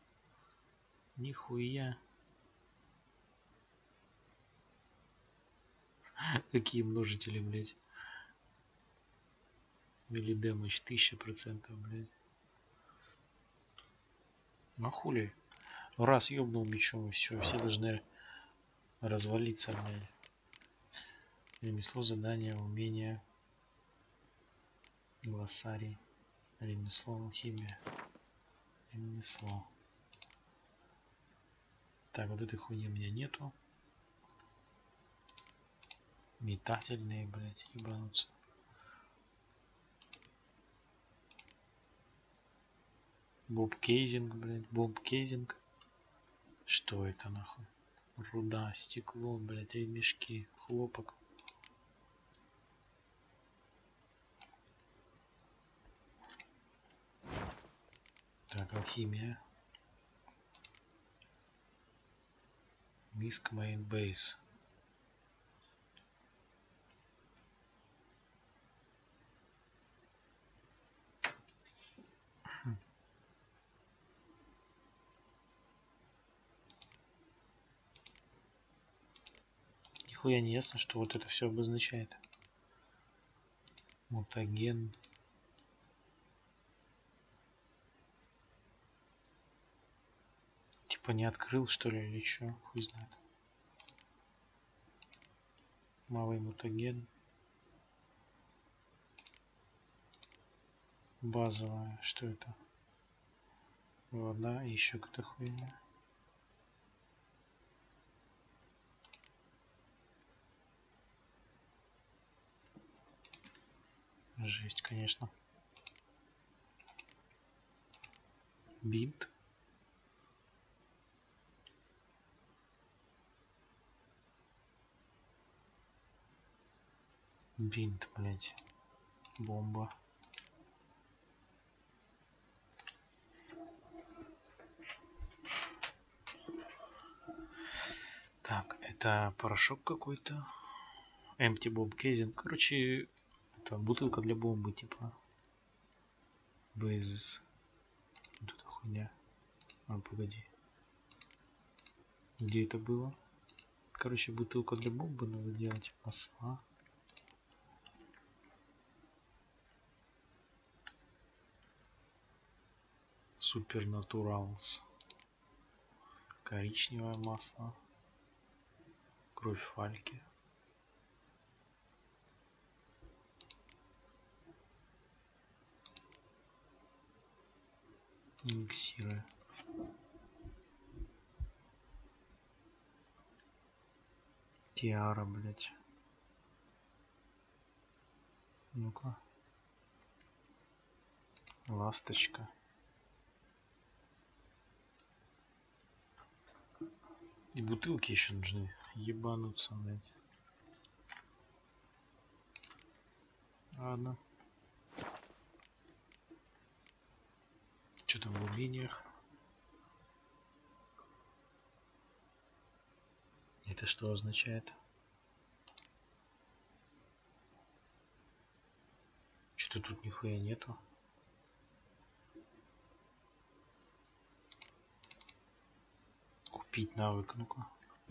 Нихуя. Какие множители, блядь. Или дэмэдж 1000%, блядь. Ну хули. Раз ёбнул мечом и все должны развалиться, блядь. Ремесло, задание, умение. Глоссарий. Ремесло, химия. Ремесло. Так, вот этой хуйни у меня нету. Метательные, блядь, ебанутся. Бобкейзинг, блядь, бобкейзинг. Что это нахуй? Руда, стекло, блядь, ремешки, хлопок. Так, алхимия. Миск main base. Нихуя не ясно, что вот это все обозначает. Мутаген. Типа не открыл, что ли, или что? Хуй знает. Малый мутаген. Базовая. Что это? Вода и еще какая-то хуйня. Жесть, конечно. Бинт. Бинт, блять. Бомба. Так, это порошок какой-то. Empty bomb casing. Короче, это бутылка для бомбы, типа. Basis. Вот эта хуйня. А, погоди. Где это было? Короче, бутылку для бомбы надо делать. Масла. Супернатуралс. Коричневое масло. Кровь фальки. Эликсиры. Тиара, блять. Ну-ка. Ласточка. И бутылки еще нужны. Ебануться, блять. Ладно. Что-то в умениях. Это что означает? Что-то тут нихуя нету. Купить навык, ну-ка.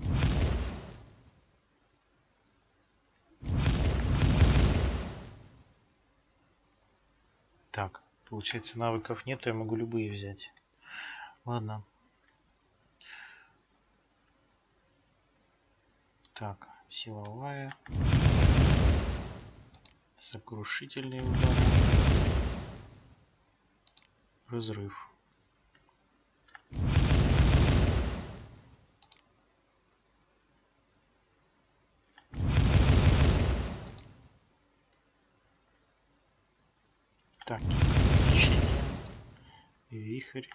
Так, получается, навыков нету, я могу любые взять. Ладно. Так, силовая. Сокрушительный удар. Разрыв. Так, вихрь.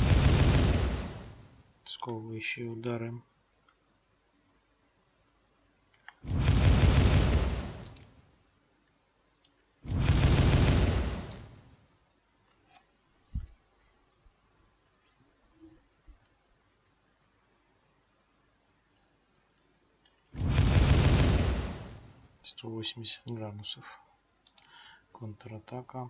Сковывающие удары. Сто 80 градусов. Контратака.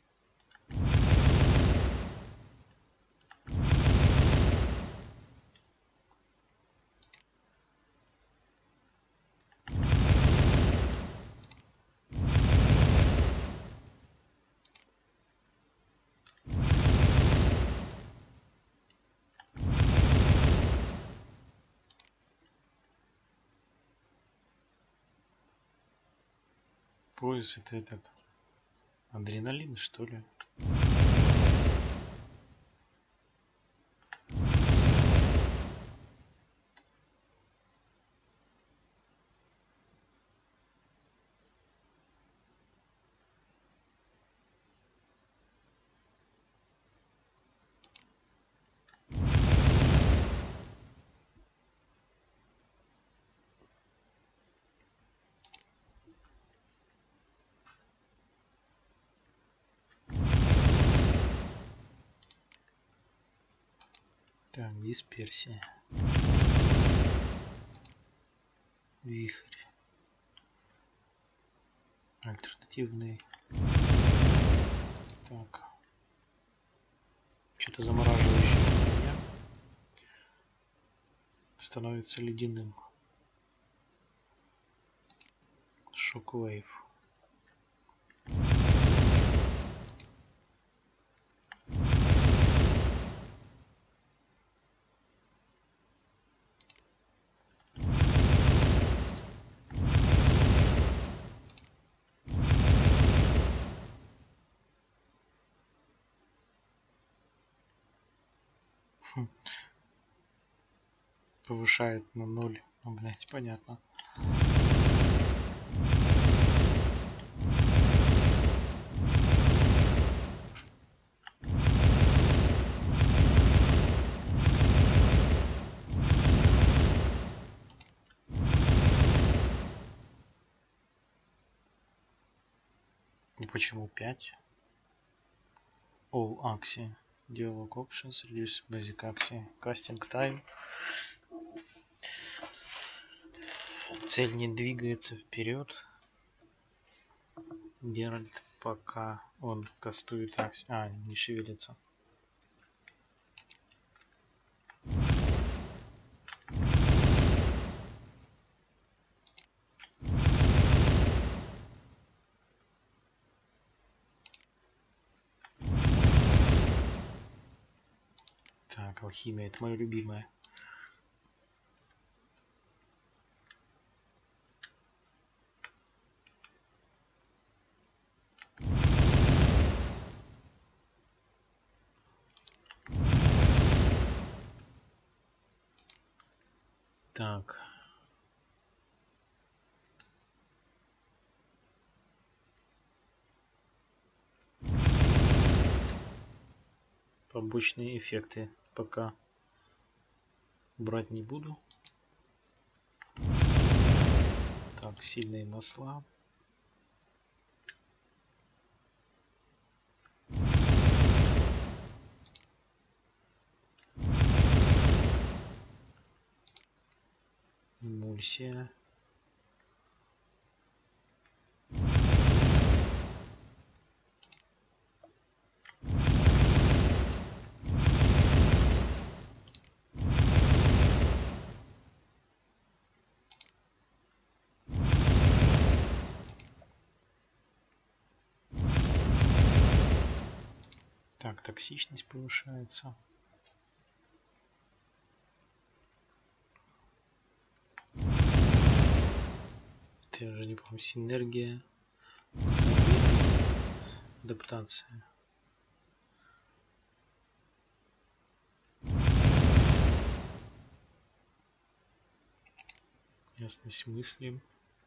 Пояс это этот адреналин, что ли? Так, дисперсия. Вихрь. Альтернативный. Так. Что-то замораживающее меня становится ледяным. Шоквейв. Повышает на 0. Ну, блять, понятно. И почему 5? All Axie. Dialog Options. Reduce Basic Axie. Casting Time. Цель не двигается вперед. Геральт, пока он кастует Акси. А, не шевелится. Так, алхимия, это моя любимая. Так. Побочные эффекты пока брать не буду. Так, сильные масла. Эмульсия. Так, токсичность повышается. Я уже не помню, синергия, адаптация. Ясность мысли.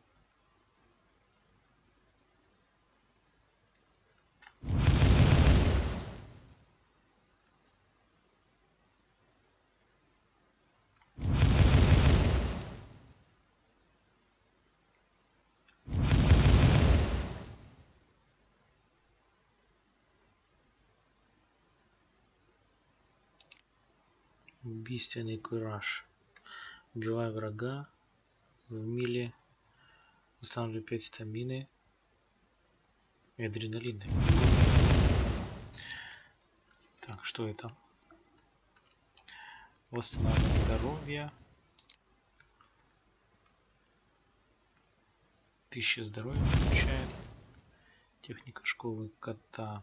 Убийственный кураж. Убивая врага в миле, восстанавливаю 5 стамины и адреналина. Так, что это? Восстанавливание здоровья. 1000 здоровья получает. Техника школы кота.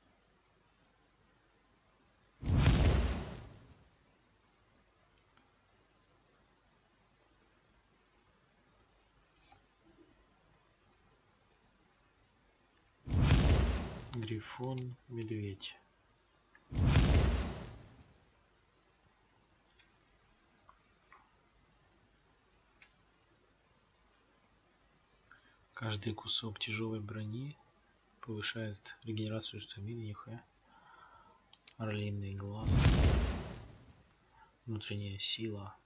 Грифон, медведь. Каждый кусок тяжелой брони повышает регенерацию стамины. Нихуя. Орлиный глаз. Внутренняя сила.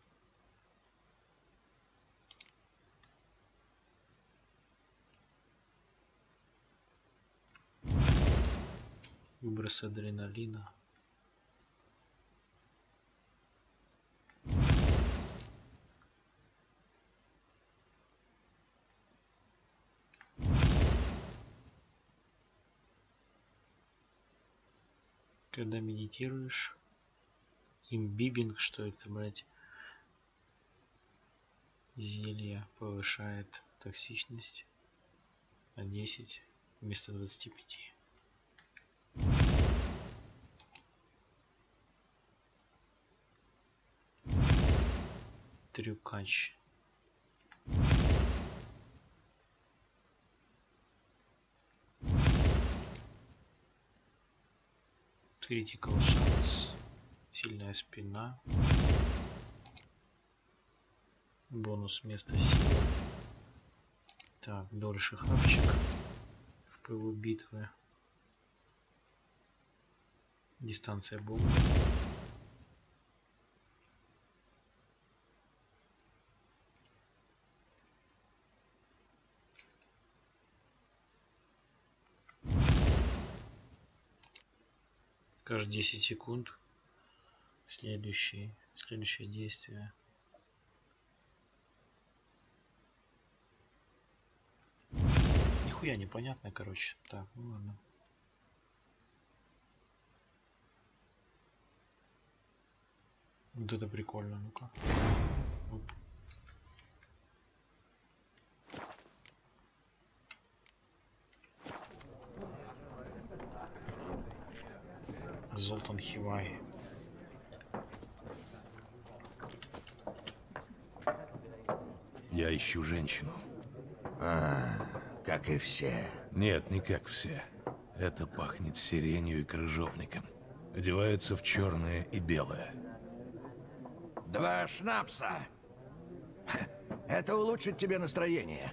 Выброс адреналина. Когда медитируешь, имбибинг, что это, блять, зелье повышает токсичность на 10 вместо 25. Трюкач. Critical шанс. Сильная спина. Бонус места силы. Так, дольше хавчик в пылу битвы. Дистанция бомбы. Каждые 10 секунд следующее действие. Нихуя непонятно, короче. Так, ну ладно. Вот это прикольно, ну-ка. Оп. Золтан Хивай. Я ищу женщину. Как и все. Нет, не как все. Это пахнет сиренью и крыжовником. Одевается в черное и белое. 2 шнапса. Это улучшит тебе настроение.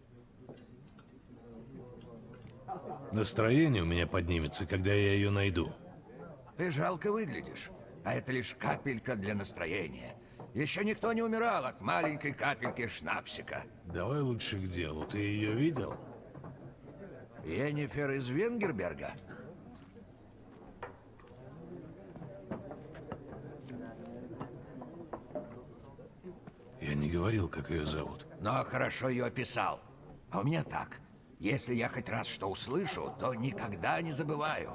Настроение у меня поднимется, когда я ее найду. Ты жалко выглядишь, а это лишь капелька для настроения. Еще никто не умирал от маленькой капельки шнапсика. Давай лучше к делу. Ты ее видел? Йеннифер из Венгерберга? Я не говорил, как ее зовут. Но хорошо ее описал. А у меня так. Если я хоть раз что услышу, то никогда не забываю.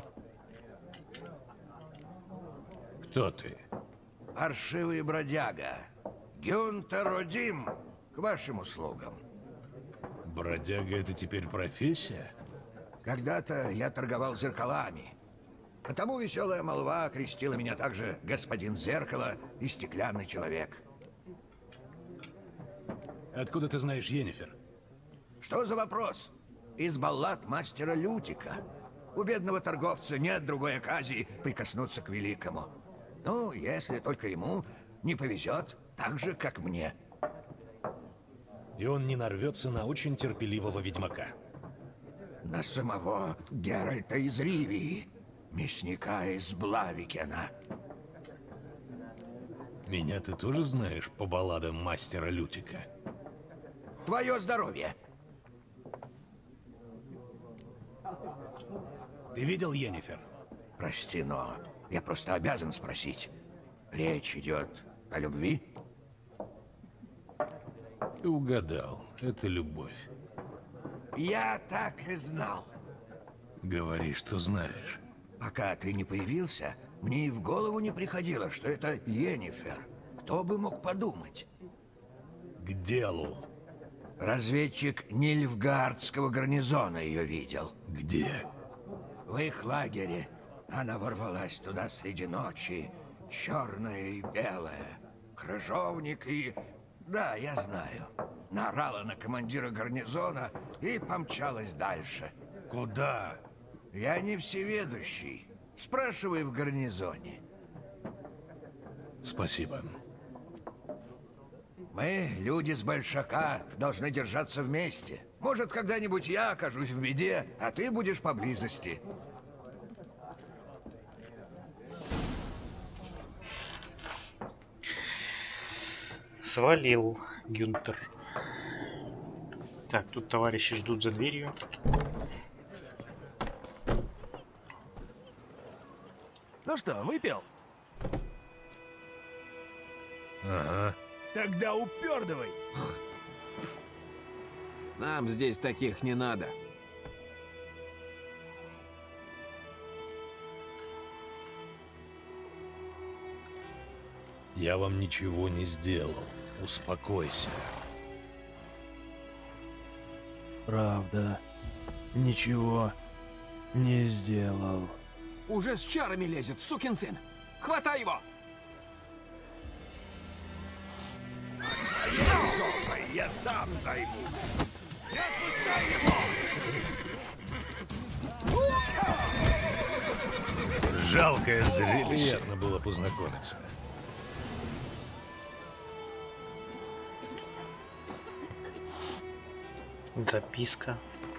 Кто ты? Паршивый бродяга. Гюнтер Одим, к вашим услугам. Бродяга — это теперь профессия? Когда-то я торговал зеркалами. Потому веселая молва окрестила меня также господин Зеркало и стеклянный человек. Откуда ты знаешь Йеннифер? Что за вопрос? Из баллад мастера Лютика. У бедного торговца нет другой оказии прикоснуться к великому. Ну, если только ему не повезет так же, как мне. И он не нарвется на очень терпеливого ведьмака. На самого Геральта из Ривии, мясника из Блавикена. Меня ты тоже знаешь по балладам мастера Лютика? Твое здоровье! Ты видел Йеннифер? Прости, но я просто обязан спросить. Речь идет о любви? Ты угадал. Это любовь. Я так и знал. Говори, что знаешь. Пока ты не появился, мне и в голову не приходило, что это Йеннифер. Кто бы мог подумать? К делу. Разведчик Нильфгардского гарнизона ее видел. Где? В их лагере. Она ворвалась туда среди ночи. Черная и белая. Крыжовник и... Да, я знаю. Наорала на командира гарнизона и помчалась дальше. Куда? Я не всеведущий. Спрашивай в гарнизоне. Спасибо. Мы, люди с Большака, должны держаться вместе. Может, когда-нибудь я окажусь в беде, а ты будешь поблизости. Свалил Гюнтер. Так, тут товарищи ждут за дверью. Ну что, выпил? Ага. Тогда упердывай! Нам здесь таких не надо. Я вам ничего не сделал. Успокойся. Правда, ничего не сделал. Уже с чарами лезет, сукин сын! Хватай его! Я сам займусь! Не отпускай его! Жалкое зрелище. Приятно было познакомиться. Записка.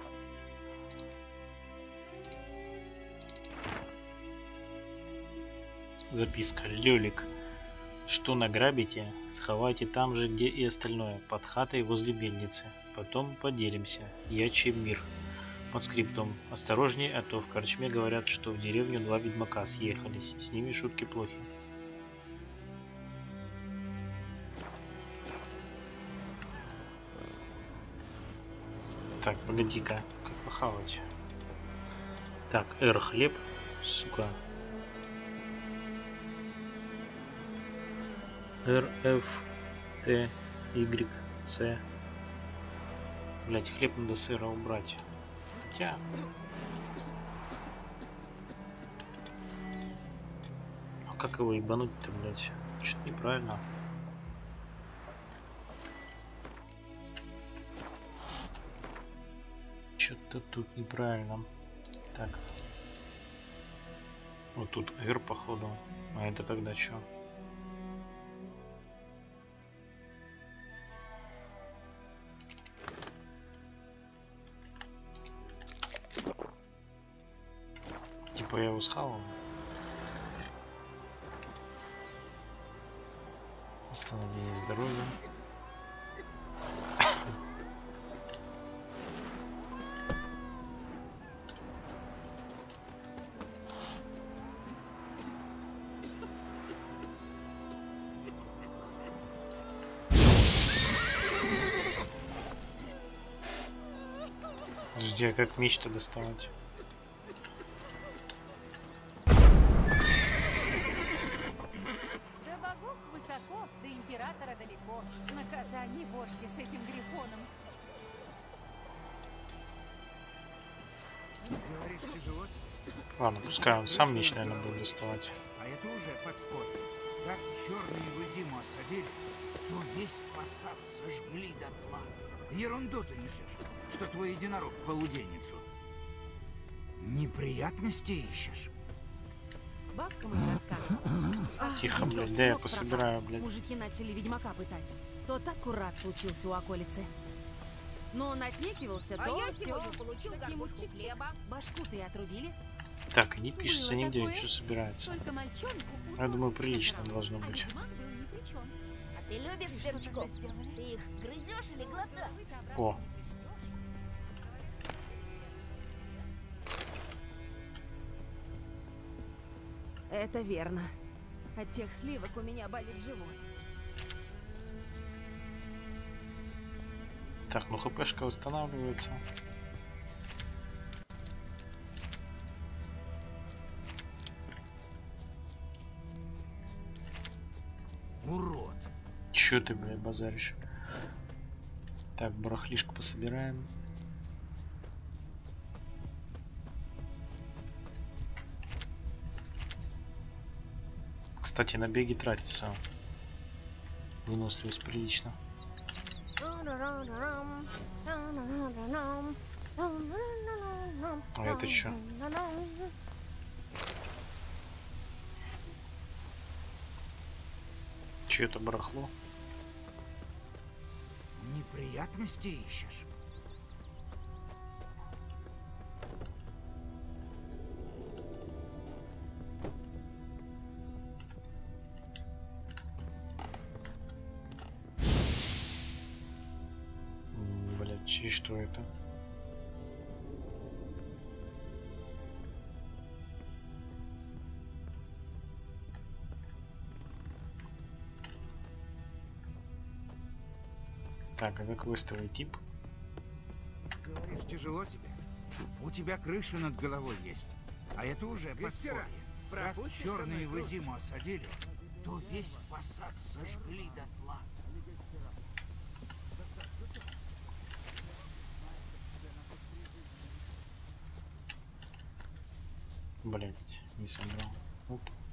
Записка. Лёлик. Что награбите, сховайте там же, где и остальное, под хатой возле мельницы. Потом поделимся. Я Чемир. Под скриптом. Осторожнее, а то в корчме говорят, что в деревню 2 ведьмака съехались. С ними шутки плохи. Так, погоди-ка. Как похавать? Так, R хлеб. Сука. R, F, T, Y, C. Блять, хлеб надо сыра убрать. Хотя... А как его ебануть-то, блять? Что-то неправильно. Что-то тут неправильно. Так. Вот тут R, походу. А это тогда что? Типа я его схавал. Восстановление здоровья. Подожди, а как меч-то доставать? До богов высоко, до императора далеко. Наказание бошки с этим грифоном. Говоришь, тяжело тебе? Ладно, пускай он сам меч, наверное, будет доставать. А это уже подспорье. Как черные вы зиму осадили, то весь посад сожгли дотла. Ерунду ты несешь, что твой единорог полуденницу. Неприятности ищешь? Бабка моя рассказывала. Тихо, блядь, да я пособираю, блядь. Мужики начали ведьмака пытать. Тот аккурат случился у околицы. Но он отнекивался, то я все. сегодня получил Таким горбушку чик-чик. хлеба. Башку-то и отрубили. Так, не пишется Было нигде, такое. что собирается. Только мальчонку Я думаю, утку прилично собрал. должно А быть. ведьмак был ни при чем. А ты любишь Что сверчков? тогда сделали? Ты их грызешь или глотаешь? О, Это верно. От тех сливок у меня болит живот. так, ну хпшка восстанавливается. Урод. Чё ты, блядь, базаришь? Так, барахлишку пособираем. Кстати, на беги тратится выносливость прилично. А это чё? Чё это барахло? Неприятности ищешь? Блять, и что это? Так, а как выставить тип? Говоришь, тяжело тебе? У тебя крыша над головой есть. А это уже подспорье. Как черные вы зиму осадили, то весь посад сожгли дотла. Блять, не собрал. Оп.